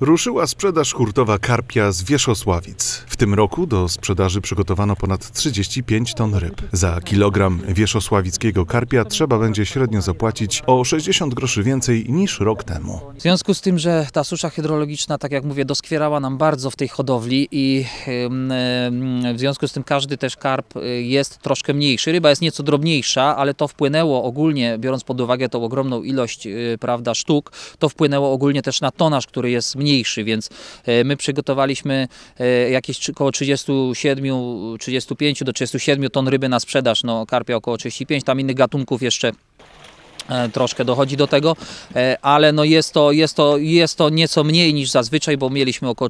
Ruszyła sprzedaż hurtowa karpia z Wierzchosławic. W tym roku do sprzedaży przygotowano ponad 35 ton ryb. Za kilogram wierzchosławickiego karpia trzeba będzie średnio zapłacić o 60 groszy więcej niż rok temu. W związku z tym, że ta susza hydrologiczna, tak jak mówię, doskwierała nam bardzo w tej hodowli i w związku z tym każdy też karp jest troszkę mniejszy. Ryba jest nieco drobniejsza, ale to wpłynęło ogólnie, biorąc pod uwagę tą ogromną ilość, prawda, sztuk, to wpłynęło ogólnie też na tonaż, który jest mniejszy, więc my przygotowaliśmy jakieś około 35 do 37 ton ryby na sprzedaż, no karpia około 35, tam innych gatunków jeszcze troszkę dochodzi do tego, ale no jest to nieco mniej niż zazwyczaj, bo mieliśmy około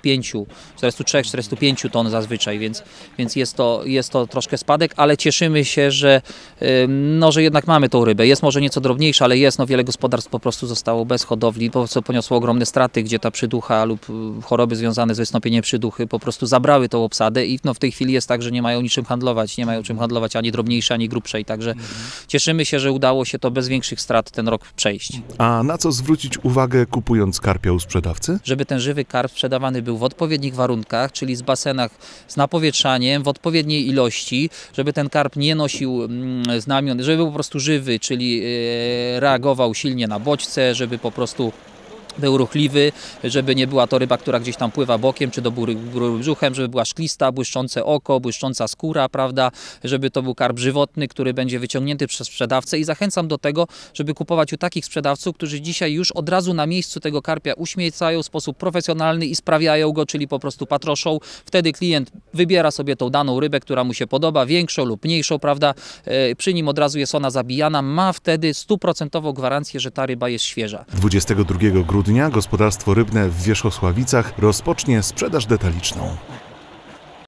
43-45 ton zazwyczaj, więc jest to troszkę spadek, ale cieszymy się, że jednak mamy tą rybę. Jest może nieco drobniejsza, ale jest, wiele gospodarstw po prostu zostało bez hodowli, co poniosło ogromne straty, gdzie ta przyducha lub choroby związane z wystąpieniem przyduchy po prostu zabrały tą obsadę i w tej chwili jest tak, że nie mają niczym handlować, ani drobniejsze, ani grubszej, także cieszymy się, że udało się to bez większych strat ten rok przejść. A na co zwrócić uwagę, kupując karpia u sprzedawcy? Żeby ten żywy karp sprzedawany był w odpowiednich warunkach, czyli z basenach z napowietrzaniem, w odpowiedniej ilości, żeby ten karp nie nosił znamion, żeby był po prostu żywy, czyli reagował silnie na bodźce, żeby po prostu był ruchliwy, żeby nie była to ryba, która gdzieś tam pływa bokiem, czy do góry brzuchem, żeby była szklista, błyszczące oko, błyszcząca skóra, prawda, żeby to był karp żywotny, który będzie wyciągnięty przez sprzedawcę i zachęcam do tego, żeby kupować u takich sprzedawców, którzy dzisiaj już od razu na miejscu tego karpia uśmiercają w sposób profesjonalny i sprawiają go, czyli po prostu patroszą. Wtedy klient wybiera sobie tą daną rybę, która mu się podoba, większą lub mniejszą, prawda, przy nim od razu jest ona zabijana, ma wtedy 100% gwarancję, że ta ryba jest świeża. 22 grudnia gospodarstwo rybne w Wierzchosławicach rozpocznie sprzedaż detaliczną.